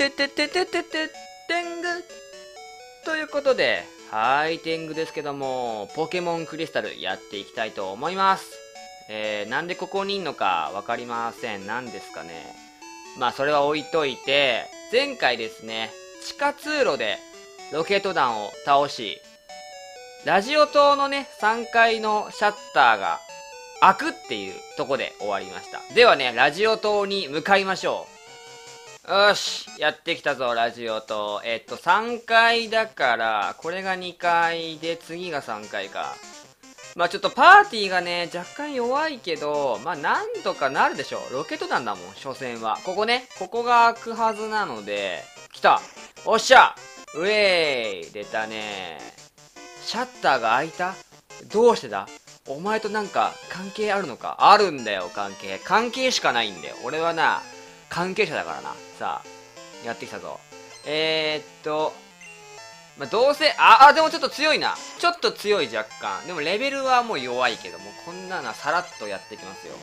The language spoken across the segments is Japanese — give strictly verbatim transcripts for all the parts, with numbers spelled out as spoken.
てててててて、天狗ということで、はい、天狗ですけども、ポケモンクリスタルやっていきたいと思います。えー、なんでここにいんのかわかりません。なんですかね。まあ、それは置いといて、前回ですね、地下通路でロケット弾を倒し、ラジオ塔のね、さんがいのシャッターが開くっていうとこで終わりました。ではね、ラジオ塔に向かいましょう。よし、やってきたぞ、ラジオ塔。えっと、さんがいだから、これがにかいで、次がさんがいか。まあちょっとパーティーがね、若干弱いけど、まあなんとかなるでしょう。ロケット弾だもん、所詮は。ここね、ここが開くはずなので、来た。おっしゃウェーイ出たね。シャッターが開いた？どうしてだ？お前となんか関係あるのか？あるんだよ、関係。関係しかないんだよ。俺はな、関係者だからな。さあ、やってきたぞ。えー、っと、まあ、どうせ、あ、あ、でもちょっと強いな。ちょっと強い若干。でもレベルはもう弱いけども、こんなのはさらっとやっていきますよ。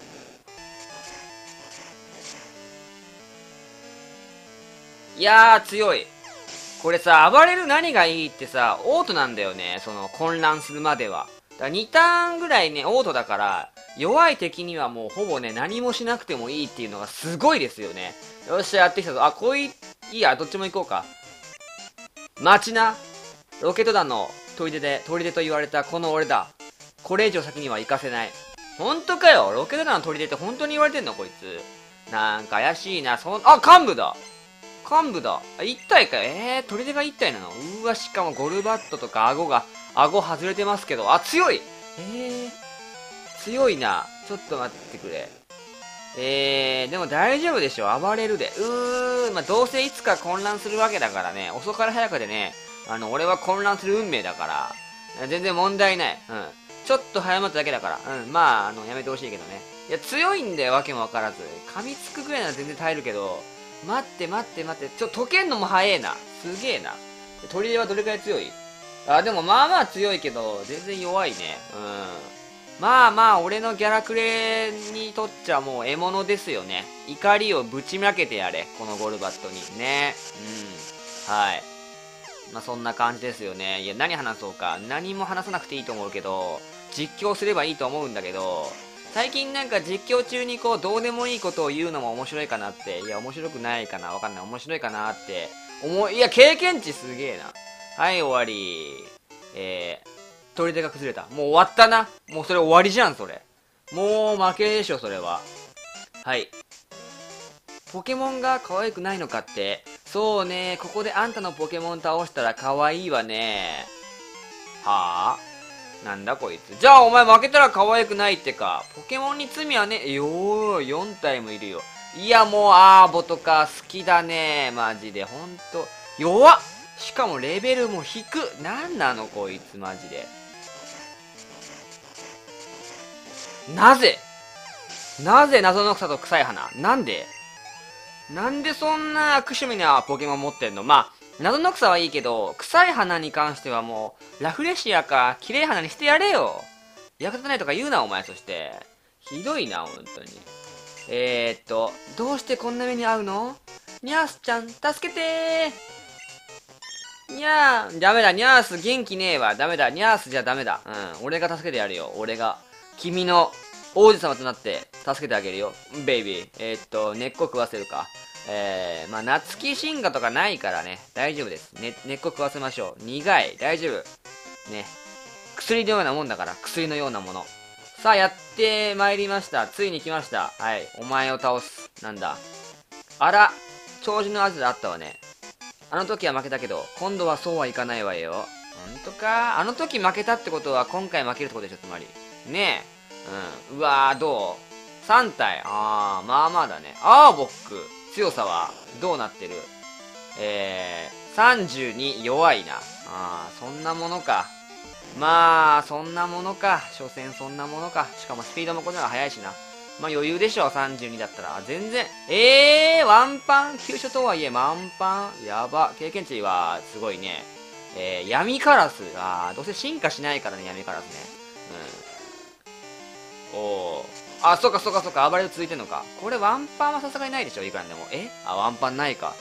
いやー、強い。これさ、暴れる何がいいってさ、オートなんだよね。その、混乱するまでは。だからにターンぐらいね、オートだから、弱い敵にはもうほぼね、何もしなくてもいいっていうのがすごいですよね。よっしゃ、やってきたぞ。あ、こい、いいや、どっちも行こうか。待ちな。ロケット弾の砦で、砦と言われたこの俺だ。これ以上先には行かせない。ほんとかよ。ロケット弾の砦って本当に言われてんのこいつ。なんか怪しいな。そん、あ、幹部だ。幹部だ。あ、一体かよ。えー、砦が一体なの？うわ、しかもゴルバットとか顎が、顎外れてますけど。あ、強い。えー、強いな。ちょっと待ってくれ。えー、でも大丈夫でしょ。暴れるで。うー、まあ、どうせいつか混乱するわけだからね。遅かれ早かれね、あの、俺は混乱する運命だから、全然問題ない。うん。ちょっと早まっただけだから。うん。まあ、あの、やめてほしいけどね。いや、強いんだよ、わけもわからず。噛みつくぐらいなら全然耐えるけど、待って待って待って。ちょ、溶けんのも早えな。すげえな。砦はどれくらい強い？あ、でもまあまあ強いけど、全然弱いね。うん。まあまあ、俺のギャラクレにとっちゃもう獲物ですよね。怒りをぶちまけてやれ。このゴルバットに。ね。うん。はい。まあそんな感じですよね。いや、何話そうか。何も話さなくていいと思うけど、実況すればいいと思うんだけど、最近なんか実況中にこう、どうでもいいことを言うのも面白いかなって。いや、面白くないかな。わかんない。面白いかなって思い、いや、経験値すげえな。はい、終わり。えー、砦が崩れた。もう終わったな。もうそれ終わりじゃん、それ。もう負けでしょ、それは。はい。ポケモンが可愛くないのかって。そうね、ここであんたのポケモン倒したら可愛いわね。はぁ、なんだこいつ。じゃあお前負けたら可愛くないってか。ポケモンに罪はね、よー、よん体もいるよ。いやもうアーボとか好きだね。マジで、ほんと。弱っ。しかもレベルも低く。なんなのこいつマジで。なぜなぜ謎の草と臭い花なんでなんでそんな悪趣味なポケモン持ってんの？まあ、謎の草はいいけど、臭い花に関してはもう、ラフレシアか、綺麗花にしてやれよ。役立たないとか言うな、お前、そして。ひどいな、ほんとに。えー、っと、どうしてこんな目に遭うの？ニャースちゃん、助けてー。にゃー、ダメだ、ニャース元気ねえわ。ダメだ、ニャースじゃダメだ。うん、俺が助けてやるよ、俺が。君の王子様となって助けてあげるよ、ベイビー。えー、っと、根っこ食わせるか。えー、まあ、夏木進化とかないからね、大丈夫です。ね、根っこ食わせましょう。苦い、大丈夫。ね。薬のようなもんだから、薬のようなもの。さあ、やってまいりました。ついに来ました。はい、お前を倒す。なんだ。あら、長寿のアジであったわね。あの時は負けたけど、今度はそうはいかないわよ。ほんとか？あの時負けたってことは、今回負けるってことでしょ、つまり。ねえ。うん。うわー、どう？ さん 体。あー、まあまあだね。アーボック。強さは、どうなってる？えー、さんじゅうに弱いな。あー、そんなものか。まあ、そんなものか。所詮そんなものか。しかもスピードもこの方が速いしな。まあ余裕でしょ、さんじゅうにだったら。全然。えー、ワンパン急所とはいえ、ワンパンやば。経験値は、すごいね。えー、闇カラス。あー、どうせ進化しないからね、闇カラスね。うん。おー。あ、そっかそっかそっか、暴れ続いてんのか。これワンパンはさすがにないでしょ、いくらんでも。えあ、ワンパンないか。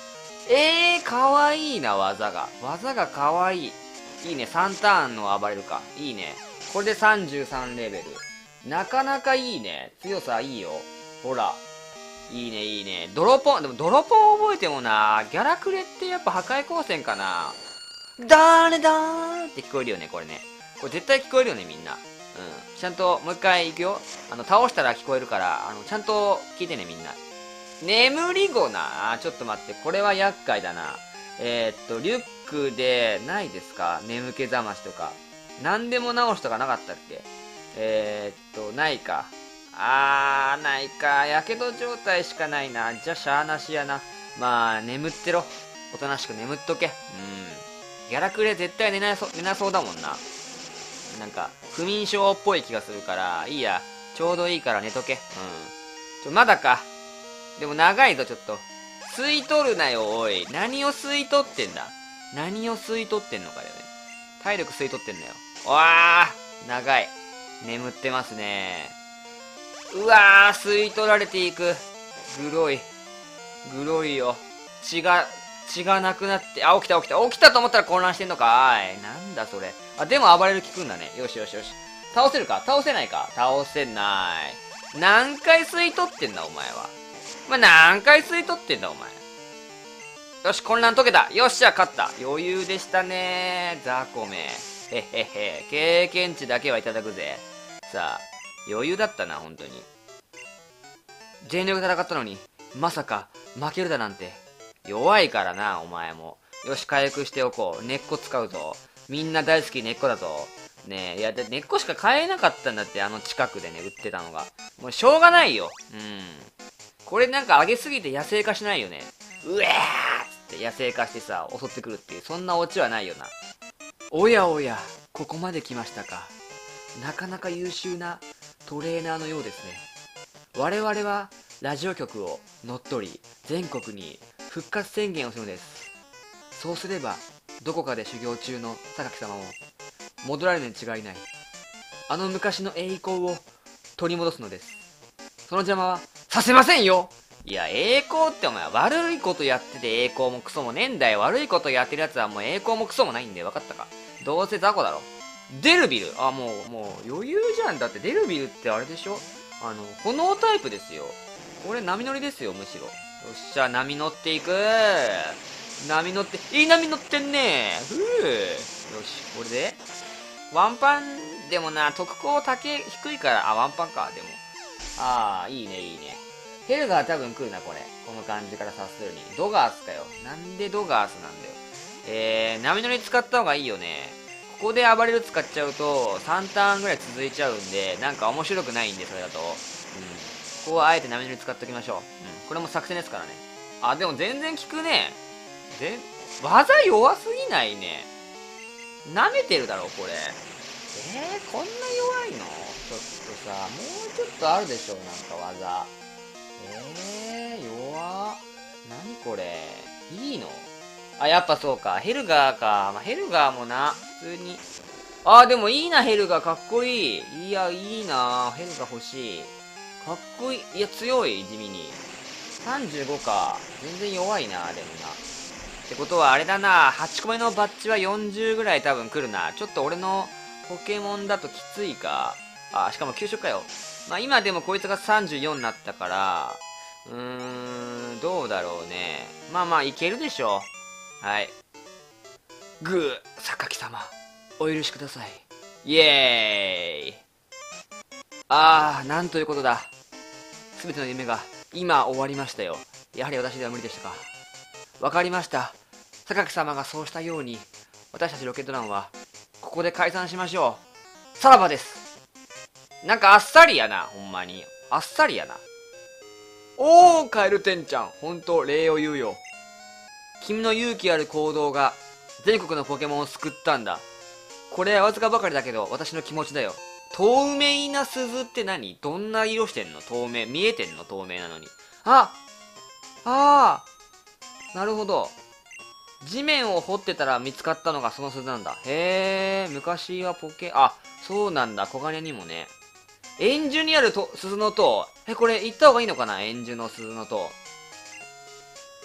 えー、かわいいな、技が。技がかわいい。いいね、さんターンの暴れるか。いいね。これでさんじゅうさんレベル。なかなかいいね。強さいいよ。ほら。いいね、いいね。ドロポン、でもドロポン覚えてもな、ギャラクレってやっぱ破壊光線かな。ダーネダーンって聞こえるよね、これね。これ絶対聞こえるよね、みんな。うん。ちゃんと、もう一回行くよ。あの、倒したら聞こえるから、あの、ちゃんと聞いてね、みんな。眠り子な。ちょっと待って、これは厄介だな。えー、っと、リュックで、ないですか？眠気覚ましとか。何でも直しとかなかったっけ？えー、っと、ないか。あー、ないか。やけど状態しかないな。じゃ、しゃーなしやな。まあ、眠ってろ。おとなしく眠っとけ。うん。ギャラクレ絶対寝なそ、寝なそうだもんな。なんか、不眠症っぽい気がするから、いいや。ちょうどいいから寝とけ。うん。ちょ、まだか。でも長いぞ、ちょっと。吸い取るなよ、おい。何を吸い取ってんだ？何を吸い取ってんのかよね。体力吸い取ってんだよ。わー、長い。眠ってますね。うわー、吸い取られていく。グロい。グロいよ。血が、血がなくなって、あ、起きた起きた。起きたと思ったら混乱してんのかーい。なんだそれ。あ、でも暴れる効くんだね。よしよしよし。倒せるか？倒せないか？倒せない。何回吸い取ってんだ、お前は。まあ、何回吸い取ってんだ、お前。よし、混乱解けた。よっしゃ、勝った。余裕でしたねー。ザコめ。へへへ。経験値だけはいただくぜ。さあ、余裕だったな、本当に。全力で戦ったのに、まさか、負けるだなんて。弱いからな、お前も。よし、回復しておこう。根っこ使うぞ。みんな大好き根っこだぞ。ねえ、いや、根っこしか買えなかったんだって、あの近くでね、売ってたのが。もうしょうがないよ。うん。これなんか上げすぎて野生化しないよね。うえーっつって野生化してさ、襲ってくるっていう、そんなオチはないよな。おやおや、ここまで来ましたか。なかなか優秀なトレーナーのようですね。我々はラジオ局を乗っ取り、全国に復活宣言をするのです。そうすれば、どこかで修行中の榊様も戻られるに違いない。あの昔の栄光を取り戻すのです。その邪魔はさせませんよ。いや、栄光ってお前悪いことやってて栄光もクソもねえんだよ。悪いことやってるやつはもう栄光もクソもないんだよ。分かったか？どうせ雑魚だろ。デルビル。あ、もう、もう余裕じゃん。だってデルビルってあれでしょ？あの、炎タイプですよ。これ波乗りですよ、むしろ。よっしゃ、波乗っていく。波乗って、いい波乗ってんね。ふぅ。よし、これで。ワンパン、でもな、特攻高低いから、あ、ワンパンか、でも。ああ、いいね、いいね。ヘルガー多分来るな、これ。この感じから察するに。ドガースかよ。なんでドガースなんだよ。えー、波乗り使った方がいいよね。ここで暴れる使っちゃうと、さんターンぐらい続いちゃうんで、なんか面白くないんで、それだと。うん。ここはあえて波乗り使っときましょう。うん。これも作戦ですからね。あ、でも全然効くね。ぜ、技弱すぎないね。舐めてるだろ、これ。えー、こんな弱いの？ちょっとさ、もうちょっとあるでしょ、なんか技。えー、弱っ。何これ。いいの？あ、やっぱそうか。ヘルガーか。まあ、ヘルガーもな、普通に。あ、でもいいな、ヘルガー。かっこいい。いや、いいな。ヘルガー欲しい。かっこいい。いや、強い、地味に。さんじゅうごか。全然弱いな、でもな。ってことはあれだな。はちこめのバッジはよんじゅうぐらい多分来るな。ちょっと俺のポケモンだときついか。あ、しかも給食かよ。まあ今でもこいつがさんじゅうよんになったから、うーん、どうだろうね。まあまあいけるでしょう。はい。グー、榊様、お許しください。イエーイ。あー、なんということだ。すべての夢が今終わりましたよ。やはり私では無理でしたか。わかりました。榊様がそうしたように、私たちロケット団は、ここで解散しましょう。さらばです。なんかあっさりやな、ほんまに。あっさりやな。おー、カエルテンちゃん。ほんと、礼を言うよ。君の勇気ある行動が、全国のポケモンを救ったんだ。これはわずかばかりだけど、私の気持ちだよ。透明な鈴って何？どんな色してんの？透明。見えてんの？透明なのに。ああーなるほど。地面を掘ってたら見つかったのがその鈴なんだ。へえ、昔はポケ、あ、そうなんだ。小金にもね。円樹にあると鈴の塔。え、これ行った方がいいのかな？円樹の鈴の塔。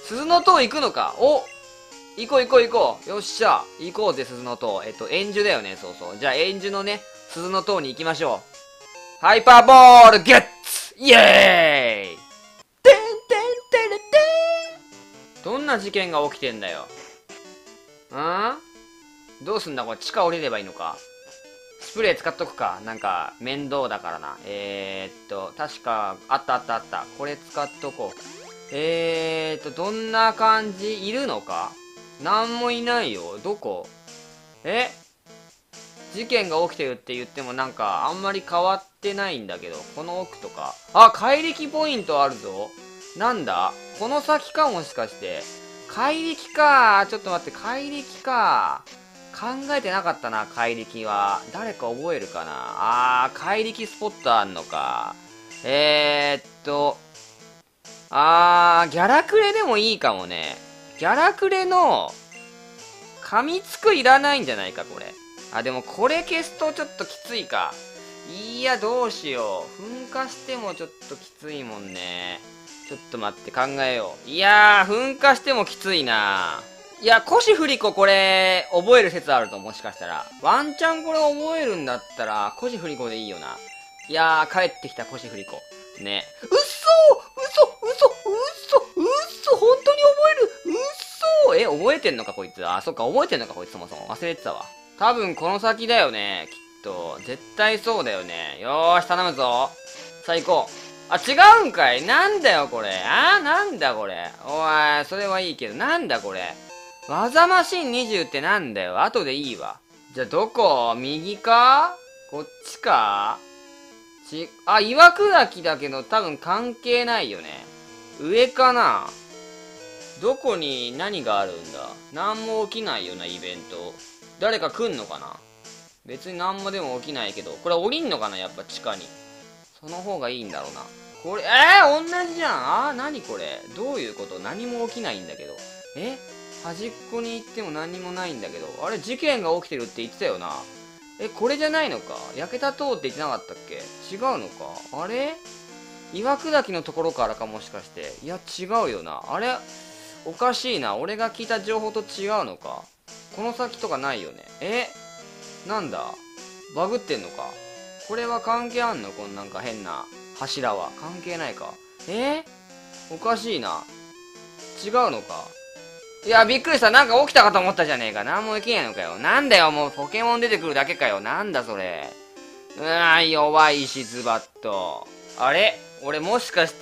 鈴の塔行くのか。お、行こう行こう行こう。よっしゃ。行こうぜ、鈴の塔。えっと、円珠だよね、そうそう。じゃあ、円珠のね、鈴の塔に行きましょう。ハイパーボールゲッツイエーイ。てんてんてれてん。どんな事件が起きてんだよ。ん？どうすんだこれ、地下降りればいいのか。スプレー使っとくか。なんか、面倒だからな。えーっと、確か、あったあったあった。これ使っとこう。えーっと、どんな感じ？いるのか？なんもいないよ。どこ？え？事件が起きてるって言ってもなんか、あんまり変わってないんだけど。この奥とか。あ、怪力ポイントあるぞ。なんだ？この先かもしかして。怪力か。ちょっと待って、怪力か。考えてなかったな、怪力は。誰か覚えるかな。あー、怪力スポットあんのか。えー、っと、あー、ギャラクレでもいいかもね。ギャラクレの、噛みつくいらないんじゃないか、これ。あ、でもこれ消すとちょっときついか。いや、どうしよう。噴火してもちょっときついもんね。ちょっと待って、考えよう。いやー、噴火してもきついないや、コシフリコこれ、覚える説あると、もしかしたら。ワンチャンこれ覚えるんだったら、コシフリコでいいよな。いやー、帰ってきたコシフリコ。ね。うっそーうそ、うそ、うっそ、うっそ、本当に覚えるうっそーえ、覚えてんのかこいつ。あ、そっか、覚えてんのかこいつそもそも。忘れてたわ。多分この先だよね、きっと。絶対そうだよね。よーし、頼むぞ。さあ行こう。あ、違うんかい。なんだよこれ。あー、なんだこれ。おい、それはいいけど、なんだこれ。技マシンにじゅうってなんだよ。後でいいわ。じゃあどこ？右か？こっちか？ち、あ、岩砕きだけど多分関係ないよね。上かな？どこに何があるんだ？なんも起きないよな、イベント。誰か来んのかな？別になんもでも起きないけど。これ降りんのかな？やっぱ地下に。その方がいいんだろうな。これ、えー、同じじゃん。あー、何これ。どういうこと？何も起きないんだけど。え？端っこに行っても何もないんだけど。あれ、事件が起きてるって言ってたよな。え、これじゃないのか？焼けた塔って言ってなかったっけ？違うのか？あれ？岩砕きのところからかもしかして。いや、違うよな。あれ？おかしいな。俺が聞いた情報と違うのか？この先とかないよね。え？なんだ？バグってんのか？これは関係あんの？こんなんか変な柱は。関係ないか？え？おかしいな。違うのか？いや、びっくりした。なんか起きたかと思ったじゃねえか。なんも起きないのかよ。なんだよ、もうポケモン出てくるだけかよ。なんだそれ。うわー、弱いし、ズバッと。あれ？俺もしかして、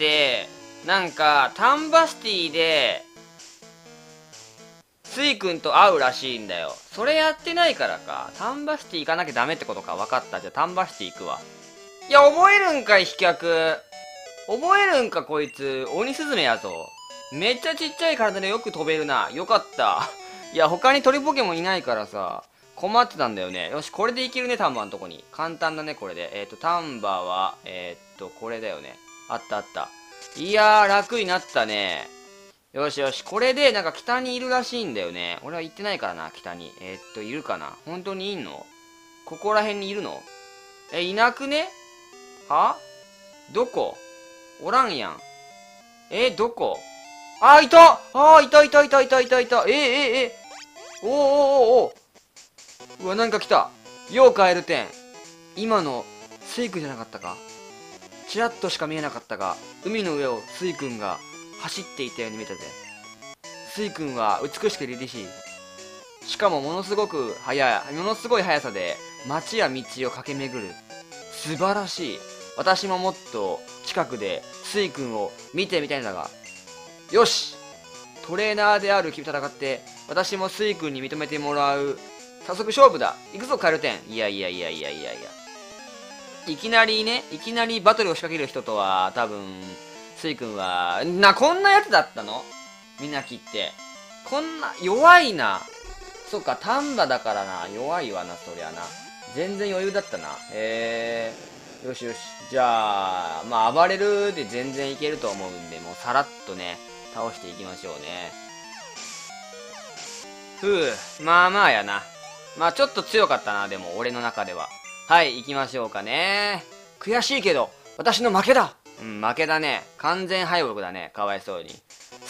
なんか、タンバシティで、スイ君と会うらしいんだよ。それやってないからか。タンバシティ行かなきゃダメってことか。分かった。じゃあタンバシティ行くわ。いや、覚えるんかい、飛脚。覚えるんか、こいつ。鬼スズメやぞ。めっちゃちっちゃい体でよく飛べるな。よかった。いや、他に鳥ポケモンいないからさ、困ってたんだよね。よし、これでいけるね、タンバーのとこに。簡単だね、これで。えっと、タンバーは、えー、っと、これだよね。あったあった。いやー、楽になったね。よしよし、これで、なんか北にいるらしいんだよね。俺は行ってないからな、北に。えー、っと、いるかな？本当にいんの？ここら辺にいるの？え、いなくね？は？どこ？おらんやん。え、どこ？あ、いた！あ、いたいたいたいたいたいた。え、え、え、おーおーおーおー。うわ、なんか来た。ようカエルテン。今の、スイ君じゃなかったか？チラッとしか見えなかったが、海の上をスイ君が走っていたように見えたぜ。スイ君は美しく凛々しい。しかもものすごく速い、ものすごい速さで街や道を駆け巡る。素晴らしい。私ももっと近くでスイ君を見てみたいんだが。よし！トレーナーである君と戦って、私もスイ君に認めてもらう。早速勝負だ。行くぞ、カエルテン。いやいやいやいやいやいや。いきなりね、いきなりバトルを仕掛ける人とは、多分、スイ君は、な、こんなやつだったの？みなきって。こんな、弱いな。そっか、丹波だからな。弱いわな、そりゃな。全然余裕だったな。へえ。よしよし。じゃあ、まあ、暴れるで全然いけると思うんで、もうさらっとね、倒していきましょうね。ふう、まあまあやな。まあちょっと強かったな、でも、俺の中では。はい、行きましょうかね。悔しいけど、私の負けだ。うん、負けだね。完全敗北だね。かわいそうに。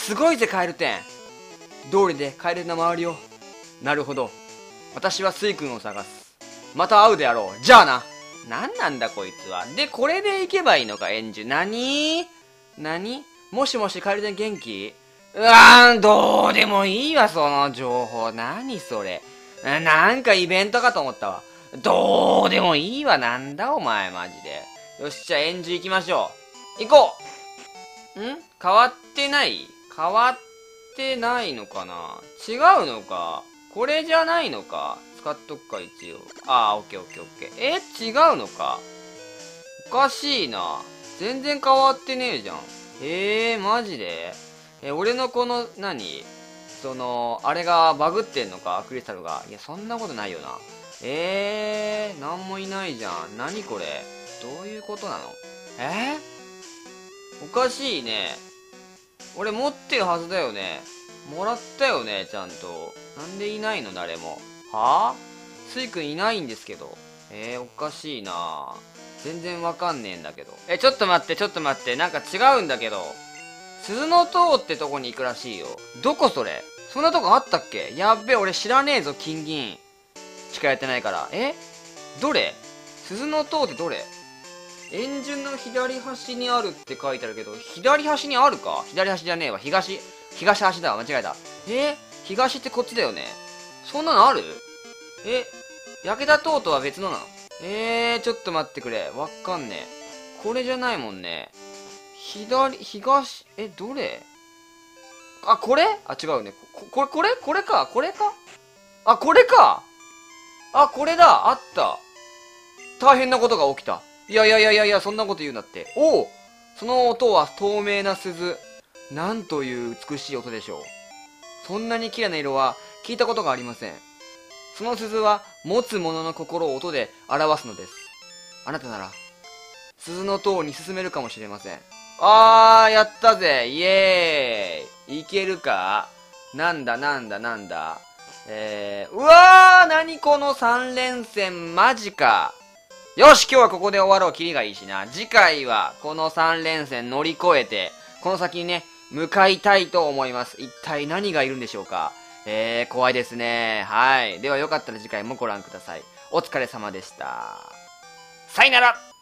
すごいぜ、カエルテン。道理でカエルの周りを。なるほど。私はスイ君を探す。また会うであろう。じゃあな。なんなんだこいつは。で、これで行けばいいのか、エンジュ。なになにもしもし、カエルテン元気？うわーん、どうでもいいわ、その情報。なにそれ。なんかイベントかと思ったわ。どうでもいいわ、なんだお前、マジで。よし、じゃあエンジュ行きましょう。行こうん変わってない変わってないのかな違うのかこれじゃないのか使っとくか、一応。ああ、オッケーオッケーオッケー。え違うのかおかしいな。全然変わってねえじゃん。ええー、マジでえ、俺のこの、何その、あれがバグってんのかクリスタルが。いや、そんなことないよな。ええー、なんもいないじゃん。何これどういうことなのえー、おかしいね。俺持ってるはずだよね。もらったよね、ちゃんと。なんでいないの誰も。はぁスイ君いないんですけど。えー、おかしいな全然わかんねえんだけど。え、ちょっと待って、ちょっと待って。なんか違うんだけど。鈴の塔ってとこに行くらしいよ。どこそれそんなとこあったっけやっべ、俺知らねえぞ、金銀。しかやってないから。えどれ鈴の塔ってどれ円順の左端にあるって書いてあるけど、左端にあるか左端じゃねえわ。東、東端だわ。間違えた。え東ってこっちだよね。そんなのあるえ焼けた塔とは別のなのえー、ちょっと待ってくれ。わかんねえ。これじゃないもんね。左、東、え、どれあ、これあ、違うね。こ、これ、これこれかこれかあ、これかあ、これだあった。大変なことが起きた。いやいやいやいやいや、そんなこと言うなって。おおその音は透明な鈴。なんという美しい音でしょう。そんなに綺麗な色は聞いたことがありません。その鈴は持つ者の心を音で表すのです。あなたなら、鈴の塔に進めるかもしれません。あー、やったぜイエーイいけるかなんだなんだなんだえー、うわー何この三連戦マジかよし今日はここで終わろう。キリがいいしな。次回はこのさん連戦乗り越えて、この先にね、向かいたいと思います。一体何がいるんでしょうかえー、怖いですね。はい。ではよかったら次回もご覧ください。お疲れ様でした。さよなら